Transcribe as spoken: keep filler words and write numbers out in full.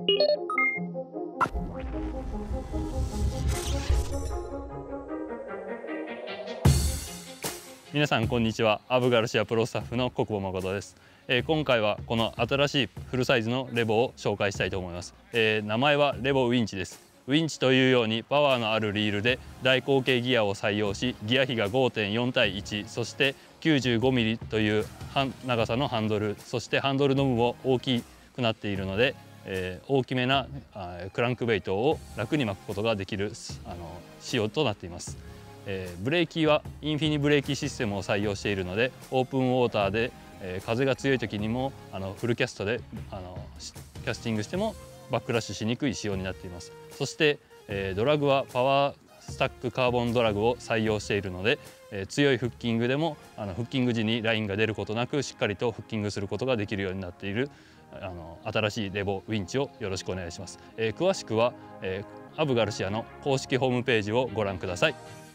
皆さんこんにちは。アブガルシアプロスタッフの小久保誠です。えー、今回はこの新しいフルサイズのレボを紹介したいと思います。えー、名前はレボウィンチです。ウィンチというようにパワーのあるリールで大口径ギアを採用し、ギア比が ごてんよん 対いち、そして きゅうじゅうごミリ という長さのハンドル、そしてハンドルノブも大きくなっているので、えー、大きめなクランクベイトを楽に巻くことができるあの仕様となっています。えー、ブレーキはインフィニブレーキシステムを採用しているので、オープンウォーターで、えー、風が強い時にもあのフルキャストであのキャスティングしてもバックラッシュしにくい仕様になっています。そして、えー、ドラグはパワースタックカーボンドラグを採用しているので、えー、強いフッキングでもあのフッキング時にラインが出ることなくしっかりとフッキングすることができるようになっているあの新しいレボウィンチをよろしくお願いします。えー、詳しくは、えー、アブガルシアの公式ホームページをご覧ください。